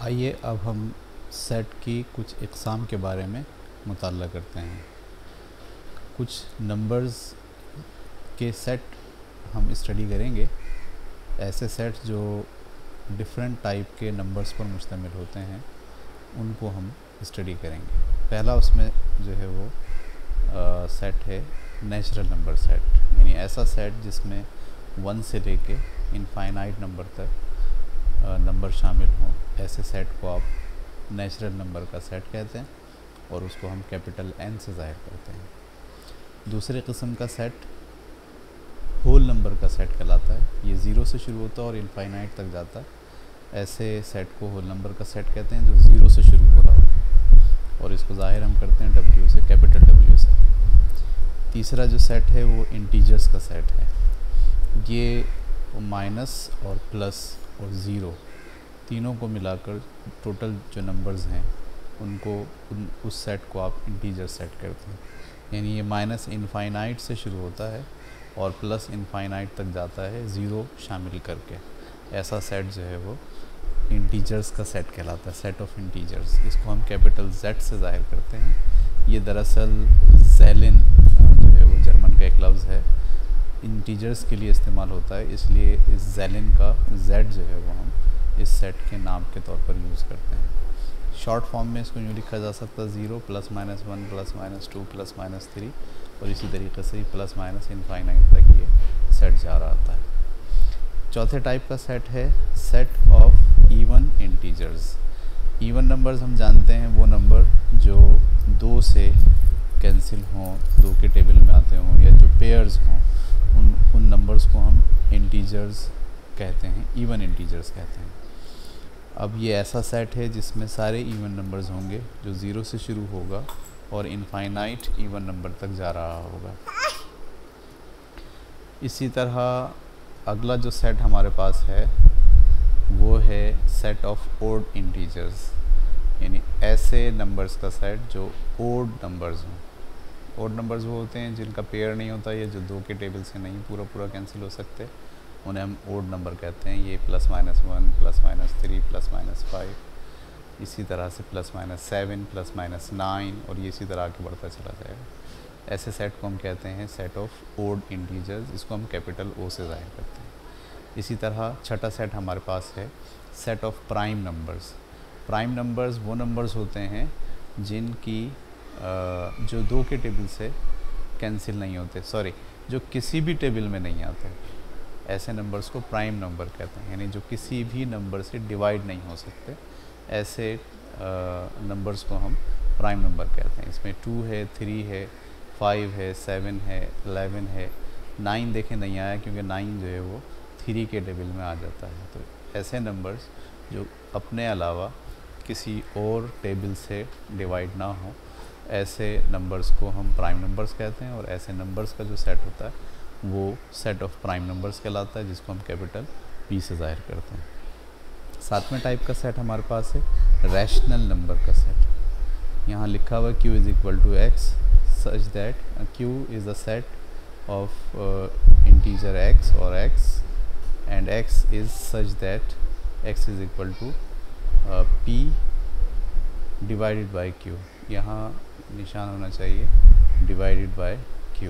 आइए अब हम सेट की कुछ इक़साम के बारे में मुताल्ला करते हैं। कुछ नंबर्स के सेट हम स्टडी करेंगे, ऐसे सेट जो डिफरेंट टाइप के नंबर्स पर मुश्तमिल होते हैं उनको हम स्टडी करेंगे। पहला उसमें जो है वो सेट है नेचुरल नंबर सेट, यानी ऐसा सेट जिसमें 1 से लेके इनफाइनाइट नंबर तक नंबर शामिल हों। ऐसे सेट को आप नेचुरल नंबर का सेट कहते हैं और उसको हम कैपिटल N से ज़ाहिर करते हैं। दूसरे किस्म का सेट होल नंबर का सेट कहलाता है। ये 0 से शुरू होता है और इनफाइनाइट तक जाता है। ऐसे सेट को होल नंबर का सेट कहते हैं जो 0 से शुरू हो रहा हो, और इसको ज़ाहिर हम करते हैं W से, कैपिटल W से। तीसरा जो सेट है वो इंटीजर्स का सेट है। ये माइनस और प्लस और ज़ीरो तीनों को मिलाकर टोटल जो नंबर्स हैं उनको उस सेट को आप इंटीजर सेट करते हैं। यानी ये माइनस इनफाइनाइट से शुरू होता है और प्लस इनफाइनाइट तक जाता है ज़ीरो शामिल करके। ऐसा सेट जो है वो इंटीजर्स का सेट कहलाता है, सेट ऑफ इंटीजर्स। इसको हम कैपिटल Z से ज़ाहिर करते हैं। ये दरअसल ज़ैलिन जो है वो जर्मन का एक लफ्ज़ है, इंटीजर्स के लिए इस्तेमाल होता है, इसलिए इस ज़ैलिन का Z जो है वो हम इस सेट के नाम के तौर पर यूज़ करते हैं। शॉर्ट फॉर्म में इसको यूँ लिखा जा सकता है 0 +-1 +-2 +-3 और इसी तरीके से ही प्लस माइनस इनफाइनाइट तक ये सेट जा रहा आता है। चौथे टाइप का सेट है set of even integers. Even numbers हम जानते हैं वो नंबर जो 2 से कैंसिल हों, 2 के टेबल में आते हों, या जो पेयर्स हों, उन नंबर्स को हम इंटीजर्स कहते हैं, इवन इंटीजर्स कहते हैं। अब ये ऐसा सेट है जिसमें सारे इवन नंबर्स होंगे जो 0 से शुरू होगा और इनफाइनाइट इवन नंबर तक जा रहा होगा। इसी तरह अगला जो सेट हमारे पास है वो है सेट ऑफ ओड इंटीजर्स, यानी ऐसे नंबर्स का सेट जो ओड नंबर्स हों। ओड नंबर्स वो होते हैं जिनका पेयर नहीं होता, या जो 2 के टेबल से नहीं पूरा कैंसिल हो सकते, उन्हें हम ओड नंबर कहते हैं। ये +-1 +-3 +-5, इसी तरह से +-7 +-9, और ये इसी तरह आगे बढ़ता चला जाएगा। ऐसे सेट को हम कहते हैं सेट ऑफ ओड इंटीजर्स। इसको हम कैपिटल O से ज़ाहिर करते हैं। इसी तरह छठा सेट हमारे पास है set of prime numbers. Prime numbers वो नंबर्स होते हैं जिनकी जो 2 के टेबल से कैंसिल नहीं होते, जो किसी भी टेबल में नहीं आते, ऐसे नंबर्स को प्राइम नंबर कहते हैं। यानी जो किसी भी नंबर से डिवाइड नहीं हो सकते, ऐसे नंबर्स को हम प्राइम नंबर कहते हैं। इसमें 2 है, 3 है, 5 है, 7 है, 11 है। 9 देखें नहीं आया क्योंकि 9 जो है वो 3 के टेबल में आ जाता है। तो ऐसे नंबर्स जो अपने अलावा किसी और टेबल से डिवाइड ना हो, ऐसे नंबर्स को हम प्राइम नंबर्स कहते हैं। और ऐसे नंबर्स का जो सेट होता है वो सेट ऑफ प्राइम नंबर्स कहलाता है, जिसको हम कैपिटल P से ज़ाहिर करते हैं। 7वें टाइप का सेट हमारे पास है रैशनल नंबर का सेट। यहाँ लिखा हुआ Q = X such that Q is the set of integer X और X, and X is such that X = P divided by Q। यहाँ निशान होना चाहिए डिवाइडेड बाय Q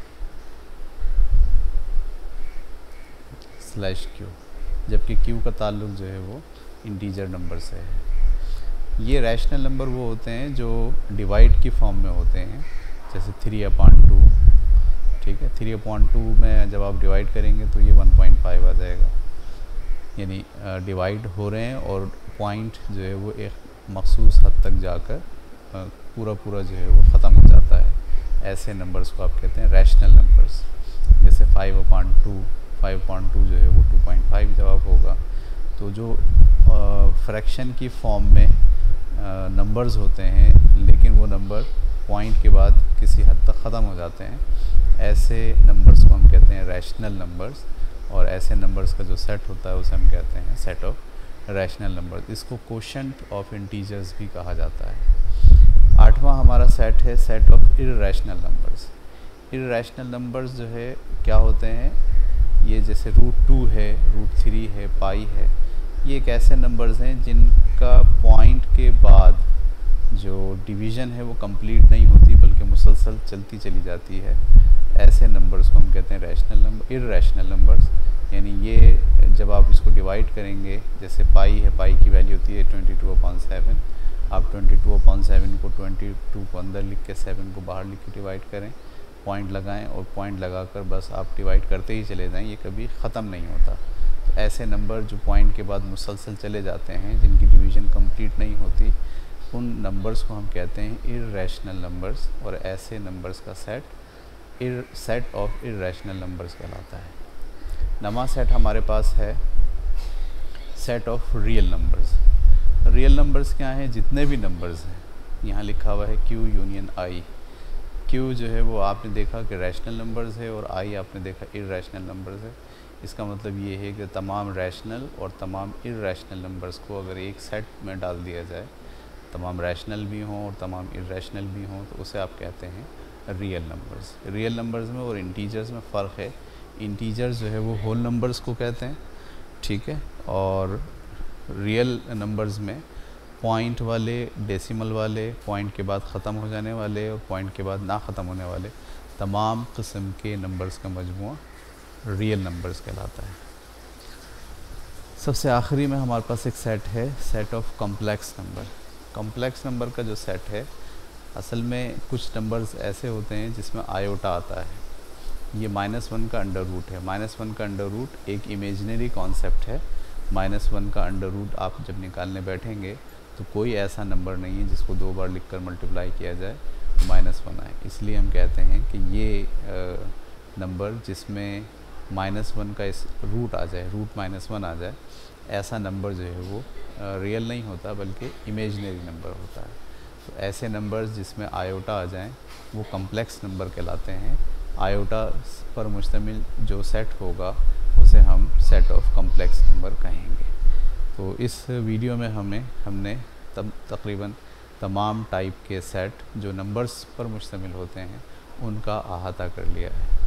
/Q, जबकि Q का ताल्लुक जो है वो इंटीजर नंबर से है। ये रैशनल नंबर वो होते हैं जो डिवाइड की फॉर्म में होते हैं, जैसे 3/2। ठीक है, 3/2 में जब आप डिवाइड करेंगे तो ये 1.5 आ जाएगा। यानी डिवाइड हो रहे हैं और पॉइंट जो है वो एक मखसूस हद तक जाकर पूरा जो है वो ख़त्म हो जाता है। ऐसे नंबर्स को आप कहते हैं रैशनल नंबर्स। जैसे 5/2 जो है वो 2.5 जवाब होगा। तो जो फ्रैक्शन की फॉर्म में नंबर्स होते हैं लेकिन वो नंबर पॉइंट के बाद किसी हद तक ख़त्म हो जाते हैं, ऐसे नंबर्स को हम कहते हैं रैशनल नंबर्स। और ऐसे नंबर्स का जो सेट होता है उसे हम कहते हैं सेट ऑफ रैशनल नंबर्स। इसको कोशेंट ऑफ इंटीजर्स भी कहा जाता है। 8वां हमारा सेट है set of irrational numbers. Irrational numbers जो है क्या होते हैं, ये जैसे √2 है, √3 है, पाई है, ये एक ऐसे नंबर्स हैं जिनका पॉइंट के बाद जो डिवीज़न है वो कंप्लीट नहीं होती बल्कि मुसलसल चलती चली जाती है। ऐसे नंबर्स को हम कहते हैं रैशनल नंबर, इर्रेशनल नंबर्स। यानी ये जब आप इसको डिवाइड करेंगे, जैसे पाई है, पाई की वैल्यू होती है 22/7। आप 22/7 को 22 को अंदर लिख के 7 को बाहर लिख के डिवाइड करें, पॉइंट लगाएं और पॉइंट लगाकर बस आप डिवाइड करते ही चले जाएं, ये कभी ख़त्म नहीं होता। तो ऐसे नंबर जो पॉइंट के बाद मुसलसल चले जाते हैं, जिनकी डिवीज़न कंप्लीट नहीं होती, उन नंबर्स को हम कहते हैं इर्रेशनल नंबर्स। और ऐसे नंबर्स का सेट ऑफ इर्रेशनल नंबर्स कहलाता है। नवा सेट हमारे पास है set of real numbers. Real numbers क्या हैं? जितने भी नंबर्स हैं, यहाँ लिखा हुआ है Q यूनियन I। Q जो है वो आपने देखा कि रैशनल नंबर्स है और I आपने देखा इर्रेशनल नंबर्स है। इसका मतलब ये है कि तमाम रैशनल और तमाम इर्रेशनल नंबर्स को अगर एक सेट में डाल दिया जाए, तमाम रैशनल भी हों और तमाम इर्रेशनल भी हों, तो उसे आप कहते हैं रियल नंबर्स। रियल नंबर्स में और इंटीजर्स में फ़र्क है। इंटीजर्स जो है वो होल नंबर्स को कहते हैं, ठीक है, और रियल नंबर्स में पॉइंट वाले, डेसिमल वाले, पॉइंट के बाद ख़त्म हो जाने वाले और पॉइंट के बाद ना ख़त्म होने वाले तमाम किस्म के नंबर्स का मजमूआ रियल नंबर्स कहलाता है। सबसे आखिरी में हमारे पास एक सेट है, set of complex number. Complex number का जो सेट है, असल में कुछ नंबर्स ऐसे होते हैं जिसमें आयोटा आता है। ये -1 का अंडर रूट है। -1 का अंडर रूट एक इमेजिनरी कॉन्सेप्ट है। -1 का अंडर रूट आप जब निकालने बैठेंगे तो कोई ऐसा नंबर नहीं है जिसको 2 बार लिखकर मल्टीप्लाई किया जाए तो -1 आए। इसलिए हम कहते हैं कि ये नंबर जिसमें -1 का इस रूट आ जाए, रूट -1 आ जाए, ऐसा नंबर जो है वो रियल नहीं होता बल्कि इमेजिनरी नंबर होता है। तो ऐसे नंबर्स जिसमें आयोटा आ जाएं वो कॉम्प्लेक्स नंबर कहलाते हैं। आयोटा पर मुश्तमिल जो सेट होगा उसे हम सेट ऑफ कॉम्प्लेक्स नंबर कहेंगे। तो इस वीडियो में हमने तकरीबन तमाम टाइप के सेट जो नंबर्स पर मुश्तमिल होते हैं उनका अहाता कर लिया है।